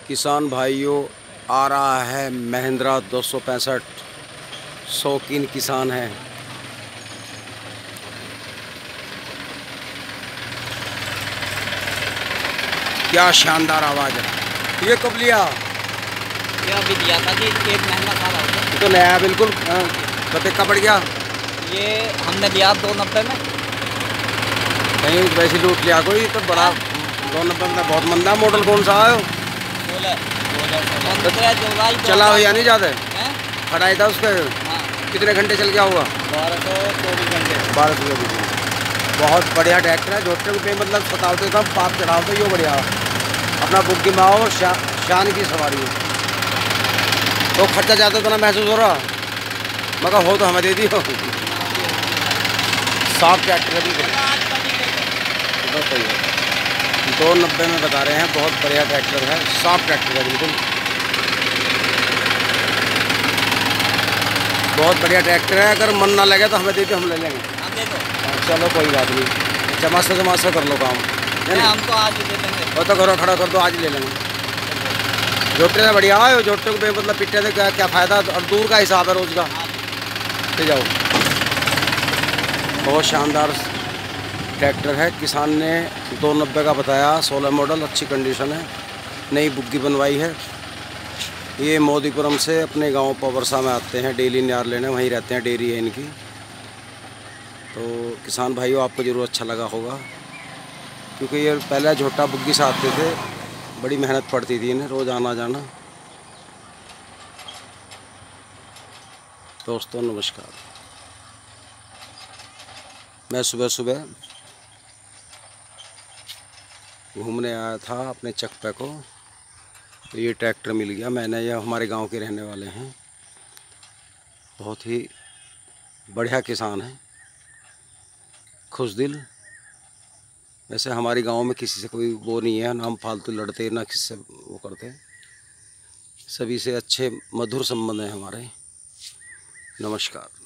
किसान भाइयों, आ रहा है महिंद्रा 265। शौकीन किसान है। क्या शानदार आवाज़ है। ये कब लिया? ये अभी दिया था जी, 1 महीना सारा हो गया। तो नया बिल्कुल। तो का पड़ गया? ये हमने लिया 290 में। कहीं वैसे लूट लिया कोई तो बड़ा। 290 में बहुत मंदा। मॉडल कौन सा है? चला हो या नहीं ज़्यादा? खड़ाई था उसके। कितने घंटे चल गया होगा? 1224 घंटे। 1224। बहुत बढ़िया ट्रैक्टर है। जोटे पे मतलब सतावते था, पाप चढ़ाओ तो यो बढ़िया। अपना बुक गिमाओ, शान की सवारी है। तो खर्चा ज़्यादा तो ना महसूस हो रहा, मगर हो तो हमें दे दी हो। साफ ट्रैक्टर है बिल्कुल। 290 में बता रहे हैं। बहुत बढ़िया ट्रैक्टर है, साफ ट्रैक्टर है बिल्कुल। बहुत बढ़िया ट्रैक्टर है। अगर मन ना लगे तो हमें देते, हम ले लेंगे। चलो कोई बात नहीं, जमा से कर लो काम है ना। हम तो आज ही दे देंगे। वो तो घरों खड़ा कर दो, आज ही ले लेंगे। जोटे से बढ़िया है। जोटे को मतलब पिट्टे से क्या फ़ायदा, और दूर का हिसाब है रोज का। ले जाओ। बहुत शानदार ट्रैक्टर है। किसान ने 290 का बताया। 16 मॉडल, अच्छी कंडीशन है। नई बुग्गी बनवाई है। ये मोदीपुरम से अपने गांव पवरसा में आते हैं डेली नार लेने, वहीं रहते हैं, डेयरी है इनकी। तो किसान भाइयों, आपको ज़रूर अच्छा लगा होगा, क्योंकि ये पहले झोटा बुग्गी से आते थे। बड़ी मेहनत पड़ती थी इन्हें, रोज़ आना जाना। दोस्तों नमस्कार। मैं सुबह सुबह घूमने आया था अपने चकपे को, तो ये ट्रैक्टर मिल गया। मैंने, ये हमारे गांव के रहने वाले हैं। बहुत ही बढ़िया किसान है, खुश दिल। वैसे हमारे गांव में किसी से कोई वो नहीं है, ना हम फालतू लड़ते, ना किसी से वो करते। सभी से अच्छे मधुर संबंध हैं हमारे। नमस्कार।